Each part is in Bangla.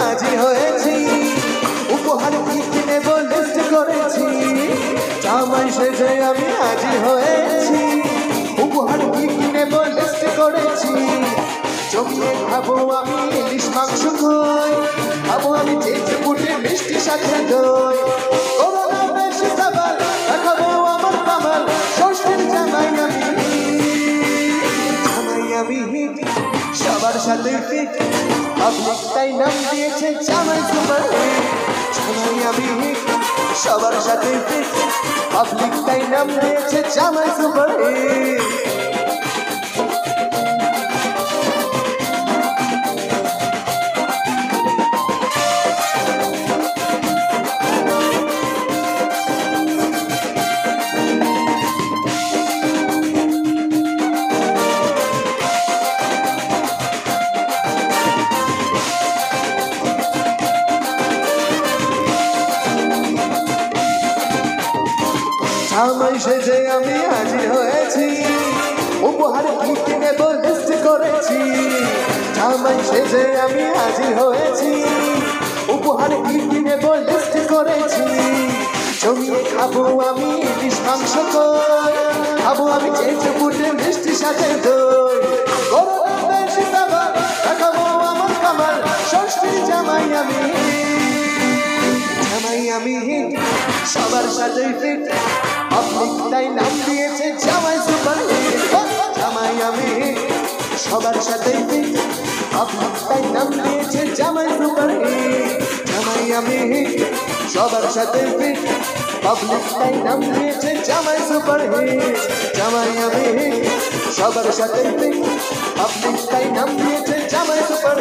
হাজির হয়েছি উপহার কি নেব লিস্ট করেছি জামাই সেজে আমি হাজির হয়েছি উপহার কি নেব লিস্ট করেছি জমিয়ে খাবো আমি ইলিশ মাংস খই খাবো আমি চেঁচে পুটে মিষ্টি সাথে দই করোনা বেশি সাবাল দেখাবো আমার কামাল ষষ্ঠীর জামাই আমি সবার সাথে ফিট পাবলিক তাই নাম দিয়েছে জামাই সুপার জামাই আমি সবার সাথে ফিট পাবলিক তাই নাম দিয়েছে জামাই সুপার জামাই সেজে আমি হাজির হয়েছি উপহার কি নেব লিস্ট করেছি জামাই সেজে আমি হাজির হয়েছি উপহার কি নেব লিস্ট করেছি জমিয়ে খাবো আমি ইলিশ মাংস খই খাবো আমি চেঁচে পুটে মিষ্টি সাথে দই করোনা বেশি সাবাল দেখাবো আমার কামাল ষষ্ঠীর জামাই আমি সবার সাথে ফিট পাবলিক তাই নাম দিয়েছে জামাই সুপার জামাই আমি সবার সাথে ফিট পাবলিক তাই নাম দিয়েছে জামাই সুপার জামাই আমি সবার সাথে ফিট পাবলিক তাই নাম দিয়েছে জামাই সুপার জামাই আমি সবার সাথে ফিট পাবলিক তাই নাম দিয়েছে জামাই সুপার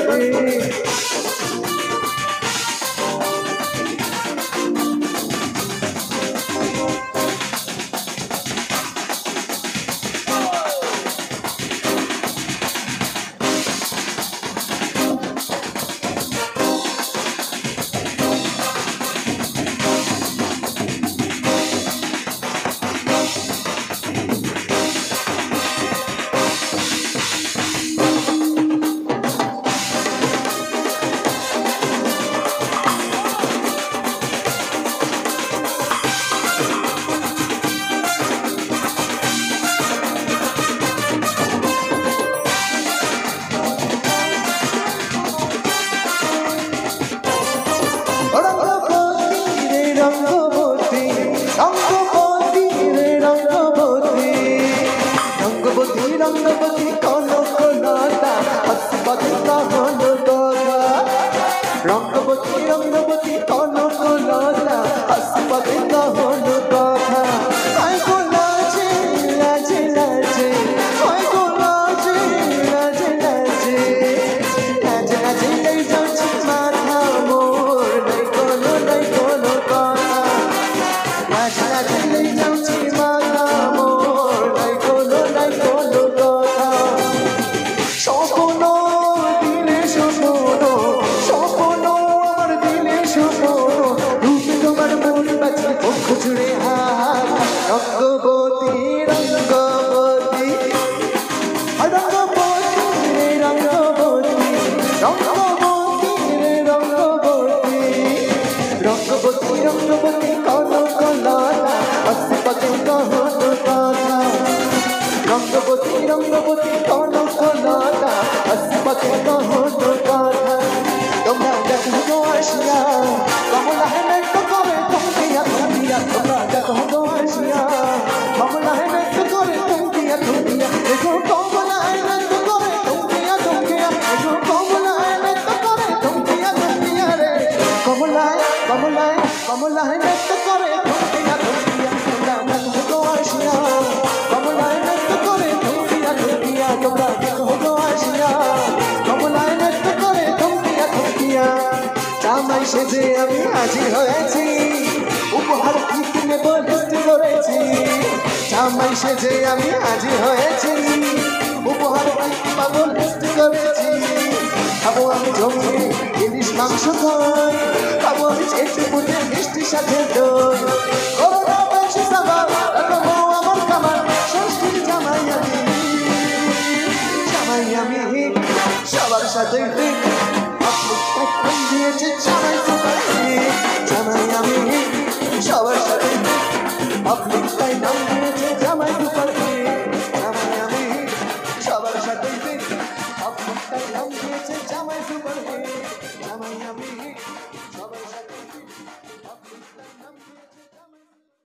রঙ্গবতী কনক লতা হসপতি কহন কথা রঙ্গবতী রঙ্গবতী কনক লতা হসপতি কহন কথা আই গো লাজে লাজে লাজে আই গো লাজে লাজে লাজে লাজে লাজে লই যাচ্ছি মাথা মোর নাই কোনো কথা লাজে লাজে লই যাচ্ছি মাথা মোর নাই কোনো জুড়ে হাত রঙ্গবতী রঙ্গবতী রঙ্গবতী রঙ্গবতী রঙ্গবতী রঙ্গবতী রঙ্গবতী রঙ্গবতী কনক লতা হসপতি কহন কথা রঙ্গবতী রঙ্গবতী কনক লতা হসপতি কহন কথা তোমরা দেখো আসিয়া কমলা হেমেন্ট করে তুমিয়া তুমিয়া তোমরা দেখো আসিয়া কমলা হেমেন্ট করে তুমিয়া তুমিয়া দেখো কমলা হেমেন্ট করে তুমিয়া তুমিয়া দেখো কমলা হেমেন্ট করে তুমিয়া তুমিয়া রে কমলা কমলা কমলা হেমেন্ট করে তুমিয়া তুমিয়া তোমরা দেখো আসিয়া কমলা হেমেন্ট করে তুমিয়া তুমিয়া তোমরা দেখো আসিয়া কমলা হেমেন্ট করে তুমিয়া তুমিয়া জামাই সেজে আমি হাজির হয়েছি উপহার কি নেব লিস্ট করেছি জামাই সেজে আমি হাজির হয়েছি উপহার কি পাবো লিস্ট করেছি খাবো আমি জমিয়ে ইলিশ মাংস খই খাবো আমি চেঁচে পুটে মিষ্টি সাথে দই করোনা বেশি সাবাল দেখাবো আমার কামাল ষষ্ঠীর জামাই আমি সবার সাথে ফিট আপনি চিচাই সুপারি